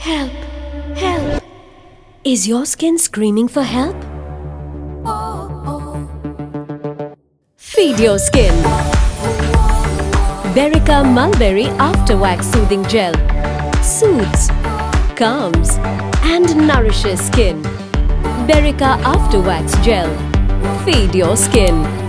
Help! Help! Is your skin screaming for help? Feed your skin. BERRICA Mulberry After Wax Soothing Gel soothes, calms and nourishes skin. BERRICA After Wax Gel. Feed your skin.